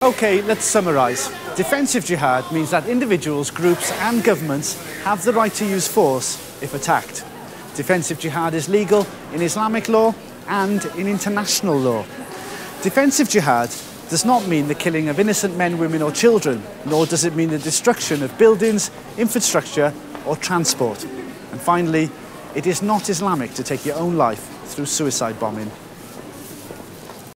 Okay, let's summarise. Defensive jihad means that individuals, groups and governments have the right to use force if attacked. Defensive jihad is legal in Islamic law and in international law. Defensive jihad does not mean the killing of innocent men, women or children, nor does it mean the destruction of buildings, infrastructure or transport. And finally, it is not Islamic to take your own life through suicide bombing.